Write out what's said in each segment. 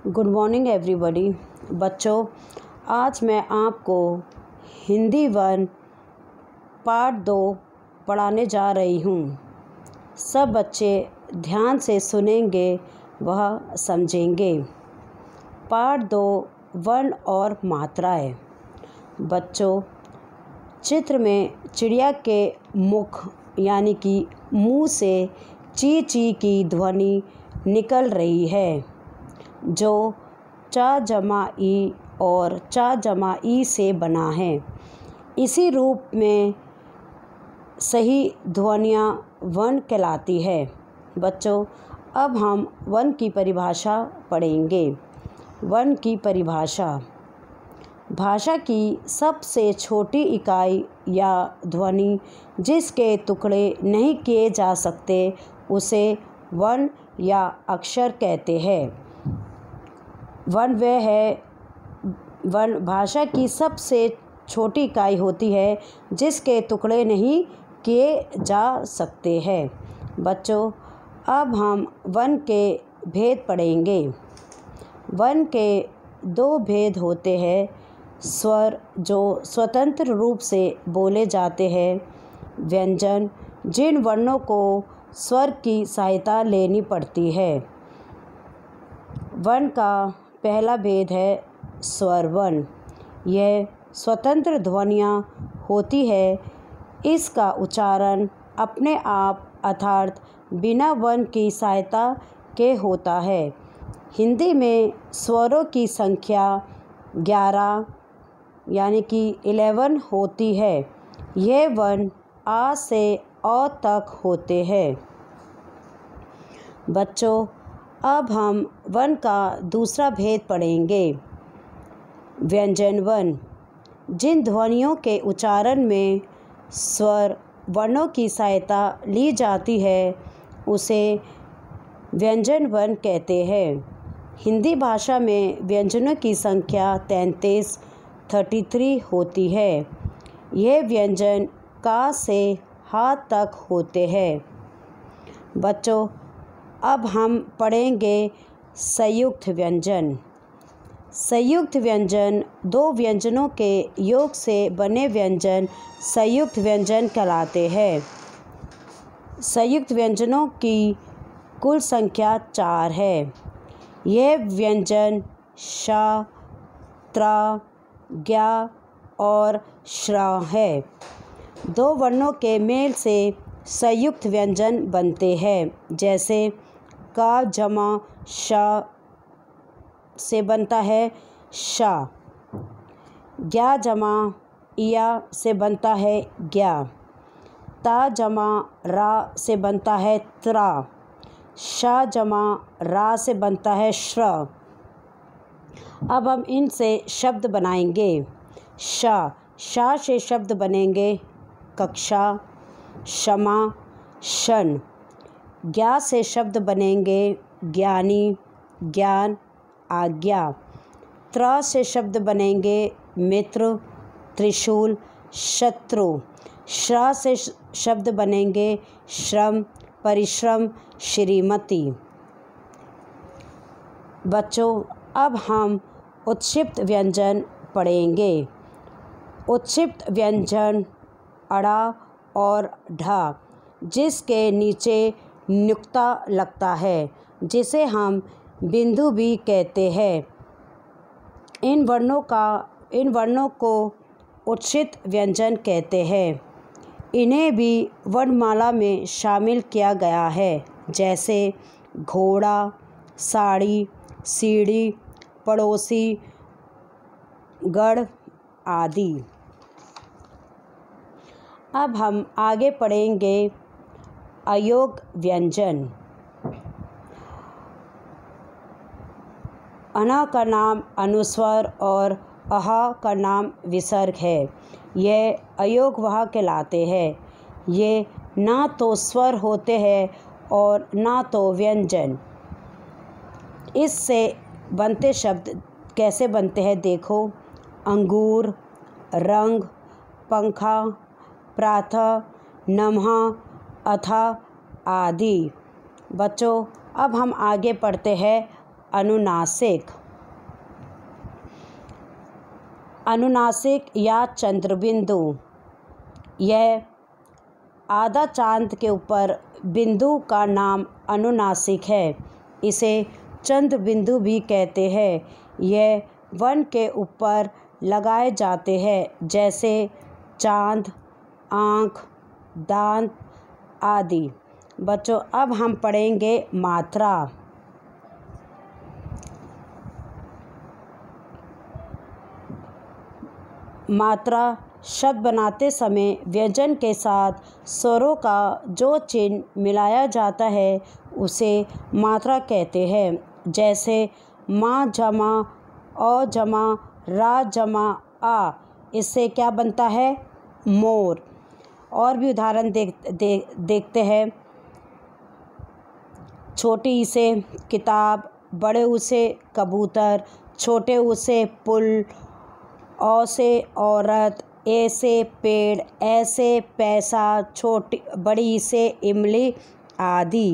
Good morning everybody. बच्चों, आज मैं आपको हिंदी 1 पार्ट 2 पढ़ाने जा रही हूँ। सब बच्चे ध्यान से सुनेंगे वह समझेंगे। पार्ट 2 वर्ण और मात्राएं। बच्चों, चित्र में चिड़िया के मुख यानी कि मुंह से ची ची की ध्वनि निकल रही है, जो चा जमा ई और चा जमा ई से बना है। इसी रूप में सही ध्वनियाँ वर्ण कहलाती है। बच्चों, अब हम वर्ण की परिभाषा पढ़ेंगे। वर्ण की परिभाषा: भाषा की सबसे छोटी इकाई या ध्वनि जिसके टुकड़े नहीं किए जा सकते उसे वर्ण या अक्षर कहते हैं। वर्ण भाषा की सबसे छोटी इकाई होती है जिसके टुकड़े नहीं किए जा सकते हैं। बच्चों, अब हम वर्ण के भेद पढ़ेंगे। वर्ण के 2 भेद होते हैं: स्वर जो स्वतंत्र रूप से बोले जाते हैं, व्यंजन जिन वर्णों को स्वर की सहायता लेनी पड़ती है। वर्ण का पहला भेद है स्वर वर्ण। यह स्वतंत्र ध्वनियाँ होती है। इसका उच्चारण अपने आप अर्थात बिना वर्ण की सहायता के होता है। हिंदी में स्वरों की संख्या 11 यानी कि 11 होती है। यह वर्ण आ से अ तक होते हैं। बच्चों, अब हम वर्ण का दूसरा भेद पढ़ेंगे, व्यंजन वर्ण। जिन ध्वनियों के उच्चारण में स्वर वर्णों की सहायता ली जाती है उसे व्यंजन वर्ण कहते हैं। हिंदी भाषा में व्यंजनों की संख्या 33 होती है। यह व्यंजन का से हा तक होते हैं। बच्चों, अब हम पढ़ेंगे संयुक्त व्यंजन। संयुक्त व्यंजन 2 व्यंजनों के योग से बने व्यंजन संयुक्त व्यंजन कहलाते हैं। संयुक्त व्यंजनों की कुल संख्या 4 है। यह व्यंजन श, त्र, ज्ञ और श्र है। 2 वर्णों के मेल से संयुक्त व्यंजन बनते हैं, जैसे का जमा श से बनता है शा, ज्ञ जमा इया से बनता है ज्ञा, ता जमा रा से बनता है त्रा, शा जमा रा से बनता है श्र। अब हम इनसे शब्द बनाएंगे। शा से शब्द बनेंगे कक्षा, क्षमा, शन। ज्ञा से शब्द बनेंगे ज्ञानी, ज्ञान, आज्ञा। त्र से शब्द बनेंगे मित्र, त्रिशूल, शत्रु। श्र से शब्द बनेंगे श्रम, परिश्रम, श्रीमती। बच्चों, अब हम उत्क्षिप्त व्यंजन पढ़ेंगे। उत्क्षिप्त व्यंजन अड़ा और ढा जिसके नीचे नुक्ता लगता है, जिसे हम बिंदु भी कहते हैं। इन वर्णों को उत्क्षिप्त व्यंजन कहते हैं। इन्हें भी वर्णमाला में शामिल किया गया है, जैसे घोड़ा, साड़ी, सीढ़ी, पड़ोसी, गढ़ आदि। अब हम आगे पढ़ेंगे अयोग व्यंजन। अना का नाम अनुस्वर और अह का नाम विसर्ग है। यह अयोग वह कहलाते हैं। ये ना तो स्वर होते हैं और ना तो व्यंजन। इससे बनते शब्द कैसे बनते हैं देखो: अंगूर, रंग, पंखा, प्रातः, नम्हा, अथा आदि। बच्चों, अब हम आगे पढ़ते हैं अनुनासिक। अनुनासिक या चंद्रबिंदु। यह आधा चांद के ऊपर बिंदु का नाम अनुनासिक है। इसे चंद्रबिंदु भी कहते हैं। यह वन के ऊपर लगाए जाते हैं, जैसे चांद, आँख, दांत आदि। बच्चों, अब हम पढ़ेंगे मात्रा। मात्रा शब्द बनाते समय व्यंजन के साथ स्वरों का जो चिन्ह मिलाया जाता है उसे मात्रा कहते हैं। जैसे माँ जमा औ जमा रा जमा आ, इससे क्या बनता है? मोर। और भी उदाहरण देखते हैं। छोटी ई से किताब, बड़े ऊ से कबूतर, छोटे ऊ से पुल, औ से औरत, ए से पेड़, ए से पैसा, बड़ी ई से इमली आदि।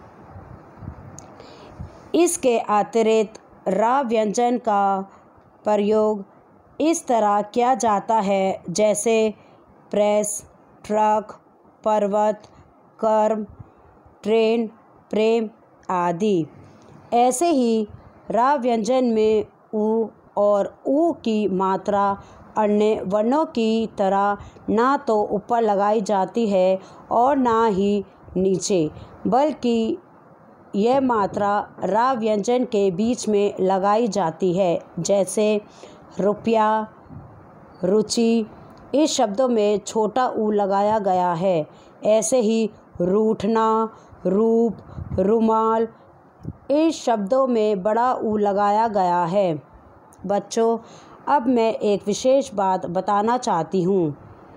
इसके अतिरिक्त रा व्यंजन का प्रयोग इस तरह किया जाता है, जैसे प्रेस, ट्रक, पर्वत, कर्म, ट्रेन, प्रेम आदि। ऐसे ही रा व्यंजन में ऊ और ऊ की मात्रा अन्य वर्णों की तरह ना तो ऊपर लगाई जाती है और ना ही नीचे, बल्कि यह मात्रा रा व्यंजन के बीच में लगाई जाती है। जैसे रुपया, रुचि, इस शब्दों में छोटा ऊ लगाया गया है। ऐसे ही रूठना, रूप, रुमाल, इस शब्दों में बड़ा ऊ लगाया गया है। बच्चों, अब मैं एक विशेष बात बताना चाहती हूँ।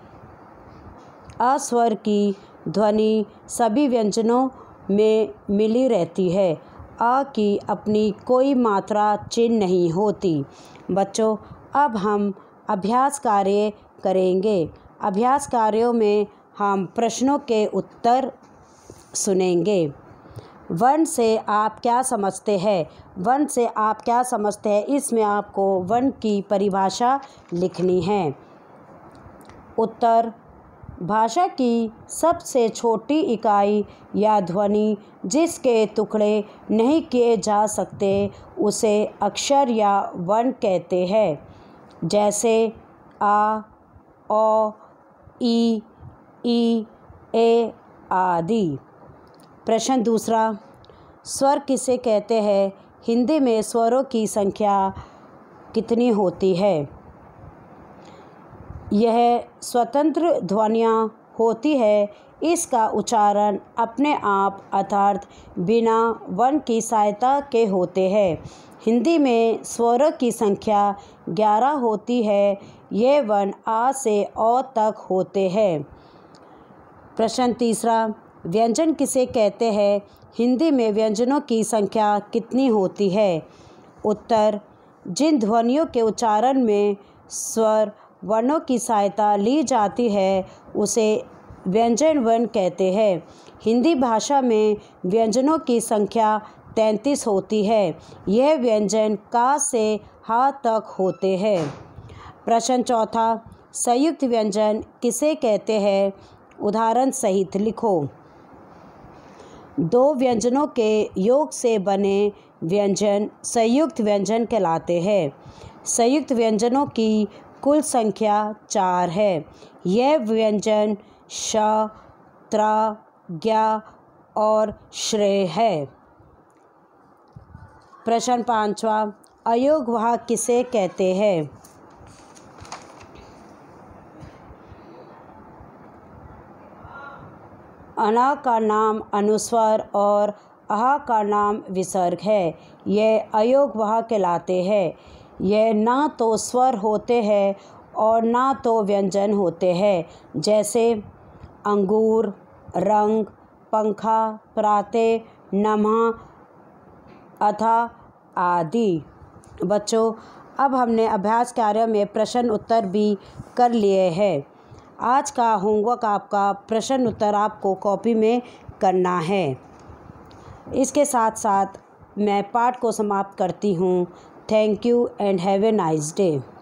अ स्वर की ध्वनि सभी व्यंजनों में मिली रहती है। अ की अपनी कोई मात्रा चिन्ह नहीं होती। बच्चों, अब हम अभ्यास कार्य करेंगे। अभ्यास कार्यों में हम प्रश्नों के उत्तर सुनेंगे। वन से आप क्या समझते हैं? वन से आप क्या समझते हैं, इसमें आपको वन की परिभाषा लिखनी है। उत्तर: भाषा की सबसे छोटी इकाई या ध्वनि जिसके टुकड़े नहीं किए जा सकते उसे अक्षर या वर्ण कहते हैं। जैसे आ, औ, ई, ए आदि। प्रश्न दूसरा: स्वर किसे कहते हैं? हिंदी में स्वरों की संख्या कितनी होती है? यह स्वतंत्र ध्वनियाँ होती है। इसका उच्चारण अपने आप अर्थात बिना वर्ण की सहायता के होते हैं। हिंदी में स्वरों की संख्या 11 होती है। ये वर्ण आ से औ तक होते हैं। प्रश्न तीसरा: व्यंजन किसे कहते हैं? हिंदी में व्यंजनों की संख्या कितनी होती है? उत्तर: जिन ध्वनियों के उच्चारण में स्वर वर्णों की सहायता ली जाती है उसे व्यंजन वर्ण कहते हैं। हिंदी भाषा में व्यंजनों की संख्या 33 होती है। यह व्यंजन का से हा तक होते हैं। प्रश्न चौथा: संयुक्त व्यंजन किसे कहते हैं? उदाहरण सहित लिखो। दो व्यंजनों के योग से बने व्यंजन संयुक्त व्यंजन कहलाते हैं। संयुक्त व्यंजनों की कुल संख्या 4 है। यह व्यंजन श, त्र, ज्ञ और श्रेय है। प्रश्न पांचवा: अयोगवाहक किसे कहते हैं? अना का नाम अनुस्वर और अहा का नाम विसर्ग है। यह अयोगवाहक कहलाते हैं। यह ना तो स्वर होते हैं और ना तो व्यंजन होते हैं। जैसे अंगूर, रंग, पंखा, प्राते, नमा, अथा आदि। बच्चों, अब हमने अभ्यास कार्य में प्रश्न उत्तर भी कर लिए हैं। आज का होमवर्क आपका प्रश्न उत्तर आपको कॉपी में करना है। इसके साथ साथ मैं पाठ को समाप्त करती हूँ। Thank you and have a nice day.